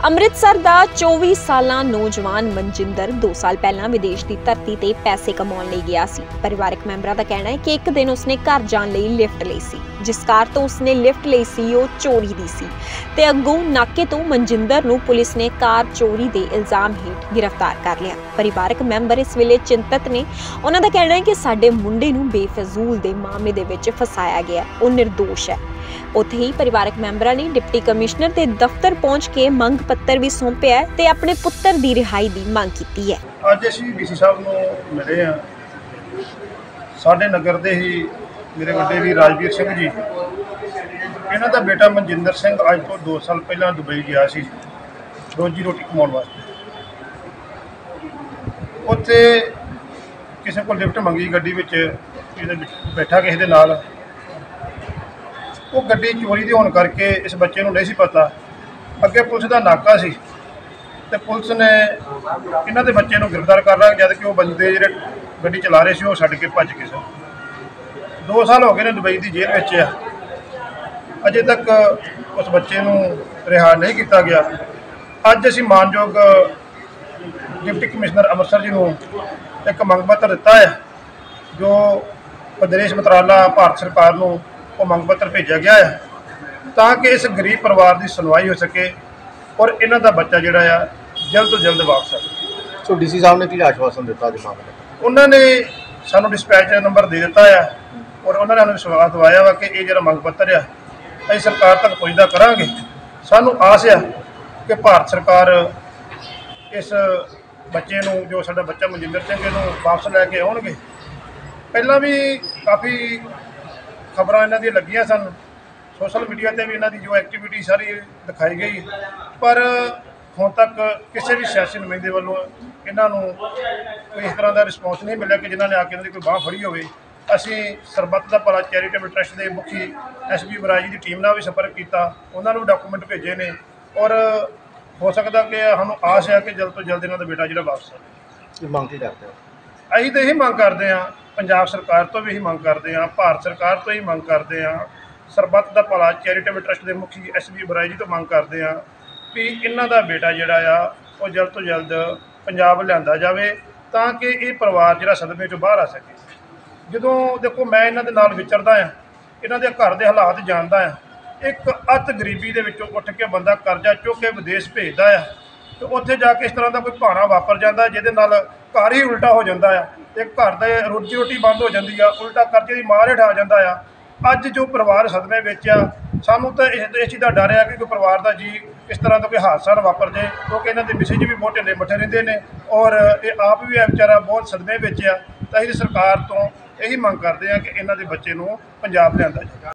ਅੰਮ੍ਰਿਤਸਰ ਦਾ 24 ਸਾਲਾ ਨੌਜਵਾਨ ਮਨਜਿੰਦਰ 2 ਸਾਲ ਪਹਿਲਾਂ ਵਿਦੇਸ਼ ਦੀ ਧਰਤੀ ਤੇ ਪੈਸੇ ਕਮਾਉਣ ਲਈ ਗਿਆ ਸੀ। ਪਰਿਵਾਰਕ ਮੈਂਬਰਾਂ ਦਾ ਕਹਿਣਾ ਹੈ ਕਿ ਇੱਕ ਦਿਨ ਉਸਨੇ ਘਰ ਜਾਣ ਲਈ ਲਿਫਟ ਲਈ ਸੀ। ਜਿਸ ਕਾਰ ਤੋਂ ਉਸਨੇ ਲਿਫਟ ਲਈ ਸੀ ਉਹ ਚੋਰੀ ਦੀ ਸੀ ਤੇ ਅੱਗੋਂ ਨਾਕੇ ਤੋਂ ਮਨਜਿੰਦਰ ਨੂੰ ਪੁਲਿਸ ਨੇ ਕਾਰ ਚੋਰੀ ਦੇ ਇਲਜ਼ਾਮ ਹੇਠ ਗ੍ਰਿਫਤਾਰ ਕਰ ਲਿਆ। ਪਰਿਵਾਰਕ ਮੈਂਬਰ ਇਸ ਵੇਲੇ ਚਿੰਤਤ ਨੇ। ਉਹਨਾਂ ਦਾ ਕਹਿਣਾ ਹੈ ਕਿ ਸਾਡੇ ਮੁੰਡੇ ਨੂੰ ਬੇਫਜ਼ੂਲ ਦੇ ਮਾਮਲੇ ਦੇ ਵਿੱਚ ਫਸਾਇਆ ਗਿਆ, ਉਹ ਨਿਰਦੋਸ਼ ਹੈ। ਉੱਥੇ ਹੀ ਪਰਿਵਾਰਕ ਮੈਂਬਰਾਂ ਨੇ ਡਿਪਟੀ ਕਮਿਸ਼ਨਰ ਦੇ ਦਫ਼ਤਰ ਪਹੁੰਚ ਕੇ ਮੰਗ ਪੱਤਰ ਵੀ ਸੌਂਪਿਆ ਤੇ ਆਪਣੇ ਪੁੱਤਰ ਦੀ ਰਿਹਾਈ ਦੀ ਮੰਗ ਕੀਤੀ ਹੈ। ਅੱਜ ਅਸੀਂ ਡੀਸੀ ਸਾਹਿਬ ਨੂੰ ਮਿਲੇ ਹਾਂ। ਸਾਡੇ ਨਗਰ ਦੇ ਹੀ ਮੇਰੇ ਵੱਡੇ ਵੀਰ ਰਾਜਵੀਰ ਸਿੰਘ ਜੀ, ਇਹਨਾਂ ਦਾ ਬੇਟਾ ਮਨਜਿੰਦਰ ਸਿੰਘ ਅੱਜ ਤੋਂ 2 ਸਾਲ ਪਹਿਲਾਂ ਦੁਬਈ ਗਿਆ ਸੀ ਰੋਜੀ ਰੋਟੀ ਕਮਾਉਣ ਵਾਸਤੇ। ਉੱਥੇ ਕਿਸੇ ਕੋਲ ਲਿਫਟ ਮੰਗੀ, ਗੱਡੀ ਵਿੱਚ ਬੈਠਾ ਕਿਸੇ ਦੇ ਨਾਲ। ਉਹ ਗੱਡੀ ਚੋਰੀ ਦੀ ਹੋਣ ਕਰਕੇ ਇਸ ਬੱਚੇ ਨੂੰ ਨਹੀਂ ਸੀ ਪਤਾ। ਅੱਗੇ ਪੁਲਿਸ ਦਾ ਨਾਕਾ ਸੀ ਤੇ ਪੁਲਿਸ ਨੇ ਇਹਨਾਂ ਦੇ ਬੱਚੇ ਨੂੰ ਗ੍ਰਿਫਤਾਰ ਕਰ ਲਿਆ, ਜਦ ਕਿ ਉਹ ਬੰਦੇ ਜਿਹੜੇ ਗੱਡੀ ਚਲਾ ਰਹੇ ਸੀ ਉਹ ਛੱਡ ਕੇ ਭੱਜ ਗਏ ਸਨ। 2 ਸਾਲ ਹੋ ਗਏ ਨੇ ਦੁਬਈ ਦੀ ਜੇਲ੍ਹ ਵਿੱਚ ਆ। ਅਜੇ ਤੱਕ ਉਸ ਬੱਚੇ ਨੂੰ ਰਿਹਾ ਨਹੀਂ ਕੀਤਾ ਗਿਆ। ਅੱਜ ਅਸੀਂ ਮਾਨਯੋਗ ਡਿਪਟੀ ਕਮਿਸ਼ਨਰ ਅੰਮ੍ਰਿਤਸਰ ਜੀ ਨੂੰ ਇੱਕ ਮੰਗ ਪੱਤਰ ਦਿੱਤਾ ਹੈ, ਜੋ ਵਿਦੇਸ਼ ਮੰਤਰਾਲਾ ਭਾਰਤ ਸਰਕਾਰ ਨੂੰ ਉਹ ਮੰਗ ਪੱਤਰ ਭੇਜਿਆ ਗਿਆ ਹੈ ਤਾਂ ਕਿ ਇਸ ਗਰੀਬ ਪਰਿਵਾਰ ਦੀ ਸੁਣਵਾਈ ਹੋ ਸਕੇ ਔਰ ਇਹਨਾਂ ਦਾ ਬੱਚਾ ਜਿਹੜਾ ਆ ਜਲਦ ਤੋਂ ਜਲਦ ਵਾਪਸ ਆਵੇ। ਸੋ ਡੀਸੀ ਸਾਹਿਬ ਨੇ ਕੀ ਆਸ਼ਵਾਸਨ ਦਿੱਤਾ ਜੀ ਮਾਮਲੇ? ਉਹਨਾਂ ਨੇ ਸਾਨੂੰ ਡਿਸਪੈਚ ਨੰਬਰ ਦੇ ਦਿੱਤਾ ਆ ਔਰ ਉਹਨਾਂ ਨੇ ਸਾਨੂੰ ਵਿਸ਼ਵਾਸ ਦਿਵਾਇਆ ਵਾ ਕਿ ਇਹ ਜਿਹੜਾ ਮੰਗ ਪੱਤਰ ਆ ਅਸੀਂ ਸਰਕਾਰ ਤੱਕ ਪਹੁੰਚਦਾ ਕਰਾਂਗੇ। ਸਾਨੂੰ ਆਸ ਆ ਕਿ ਭਾਰਤ ਸਰਕਾਰ ਇਸ ਬੱਚੇ ਨੂੰ, ਜੋ ਸਾਡਾ ਬੱਚਾ ਮਨਜਿੰਦਰ ਸਿੰਘ, ਇਹਨੂੰ ਵਾਪਸ ਲੈ ਕੇ ਆਉਣਗੇ। ਪਹਿਲਾਂ ਵੀ ਕਾਫੀ ਖਬਰਾਂ ਇਹਨਾਂ ਦੀਆਂ ਲੱਗੀਆਂ ਸਨ, ਸੋਸ਼ਲ ਮੀਡੀਆ 'ਤੇ ਵੀ ਇਹਨਾਂ ਦੀ ਜੋ ਐਕਟੀਵਿਟੀ ਸਾਰੀ ਦਿਖਾਈ ਗਈ, ਪਰ ਹੁਣ ਤੱਕ ਕਿਸੇ ਵੀ ਸਿਆਸੀ ਨੁਮਾਇੰਦੇ ਵੱਲੋਂ ਇਹਨਾਂ ਨੂੰ ਕੋਈ ਇਸ ਤਰ੍ਹਾਂ ਦਾ ਰਿਸਪੌਂਸ ਨਹੀਂ ਮਿਲਿਆ ਕਿ ਜਿਨ੍ਹਾਂ ਨੇ ਆ ਕੇ ਇਹਨਾਂ ਦੀ ਕੋਈ ਬਾਂਹ ਫੜੀ ਹੋਵੇ। ਅਸੀਂ ਸਰਬੱਤ ਦਾ ਭਲਾ ਚੈਰੀਟੇਬਲ ਟਰੱਸਟ ਦੇ ਮੁਖੀ ਐਸਪੀ ਬਰਾਜ ਦੀ ਟੀਮ ਨਾਲ ਵੀ ਸੰਪਰਕ ਕੀਤਾ, ਉਹਨਾਂ ਨੂੰ ਵੀ ਡਾਕੂਮੈਂਟ ਭੇਜੇ ਨੇ ਔਰ ਹੋ ਸਕਦਾ ਕਿ ਸਾਨੂੰ ਆਸ ਹੈ ਕਿ ਜਲਦ ਤੋਂ ਜਲਦ ਇਹਨਾਂ ਦਾ ਬੇਟਾ ਜਿਹੜਾ ਵਾਪਸ ਆਵੇ। ਮੰਗ ਕੀ ਕਰਦੇ ਹੋ? ਅਸੀਂ ਤਾਂ ਇਹੀ ਮੰਗ ਕਰਦੇ ਹਾਂ, ਪੰਜਾਬ ਸਰਕਾਰ ਤੋਂ ਵੀ ਇਹੀ ਮੰਗ ਕਰਦੇ ਹਾਂ, ਭਾਰਤ ਸਰਕਾਰ ਤੋਂ ਹੀ ਮੰਗ ਕਰਦੇ ਹਾਂ, ਸਰਬੱਤ ਦਾ ਭਲਾ ਚੈਰੀਟੇਬਲ ਟਰੱਸਟ ਦੇ ਮੁਖੀ ਐਸਪੀ ਬਰਾਜ ਜੀ ਤੋਂ ਮੰਗ ਕਰਦੇ ਹਾਂ ਵੀ ਇਹਨਾਂ ਦਾ ਬੇਟਾ ਜਿਹੜਾ ਆ ਉਹ ਜਲਦ ਤੋਂ ਜਲਦ ਪੰਜਾਬ ਲਿਆਂਦਾ ਜਾਵੇ ਤਾਂ ਕਿ ਇਹ ਪਰਿਵਾਰ ਜਿਹੜਾ ਸਦਮੇ 'ਚੋਂ ਬਾਹਰ ਆ ਸਕੇ। ਜਦੋਂ ਦੇਖੋ ਮੈਂ ਇਹਨਾਂ ਦੇ ਨਾਲ ਵਿਚਰਦਾ ਹਾਂ, ਇਹਨਾਂ ਦੇ ਘਰ ਦੇ ਹਾਲਾਤ ਜਾਣਦਾ ਹਾਂ। ਇੱਕ ਅੱਤ ਗਰੀਬੀ ਦੇ ਵਿੱਚੋਂ ਉੱਠ ਕੇ ਬੰਦਾ ਕਰਜ਼ਾ ਚੁੱਕ ਕੇ ਵਿਦੇਸ਼ ਭੇਜਦਾ ਆ ਤੇ ਉੱਥੇ ਜਾ ਕੇ ਇਸ ਤਰ੍ਹਾਂ ਦਾ ਕੋਈ ਭਾਣਾ ਵਾਪਰ ਜਾਂਦਾ ਜਿਹਦੇ ਨਾਲ ਘਰ ਹੀ ਉਲਟਾ ਹੋ ਜਾਂਦਾ ਆ। ਇੱਕ ਘਰ ਦੇ ਰੋਜੀ ਰੋਟੀ ਬੰਦ ਹੋ ਜਾਂਦੀ ਆ, ਉਲਟਾ ਕਰਜ਼ੇ ਦੀ ਮਾਰ ਹੇਠ ਆ ਜਾਂਦਾ ਆ। ਅੱਜ ਜੋ ਪਰਿਵਾਰ ਸਦਮੇ ਵਿੱਚ ਆ, ਸਾਨੂੰ ਤਾਂ ਇਸ ਚੀਜ਼ ਦਾ ਡਰ ਆ ਕਿ ਕੋਈ ਪਰਿਵਾਰ ਦਾ ਜੀ ਇਸ ਤਰ੍ਹਾਂ ਦਾ ਕੋਈ ਹਾਦਸਾ ਨਾ ਵਾਪਰ ਜਾਏ, ਕਿਉਂਕਿ ਇਹਨਾਂ ਦੇ ਮੈਸੇਜ ਵੀ ਬਹੁਤ ਢਿੱਲੇ ਮੱਠੇ ਰਹਿੰਦੇ ਨੇ ਔਰ ਇਹ ਆਪ ਵੀ ਵਿਚਾਰਾ ਬਹੁਤ ਸਦਮੇ ਵਿੱਚ ਆ। ਤਾਂ ਅਸੀਂ ਸਰਕਾਰ ਤੋਂ ਇਹੀ ਮੰਗ ਕਰਦੇ ਹਾਂ ਕਿ ਇਹਨਾਂ ਦੇ ਬੱਚੇ ਨੂੰ ਪੰਜਾਬ ਲਿਆਂਦਾ ਜਾਵੇ।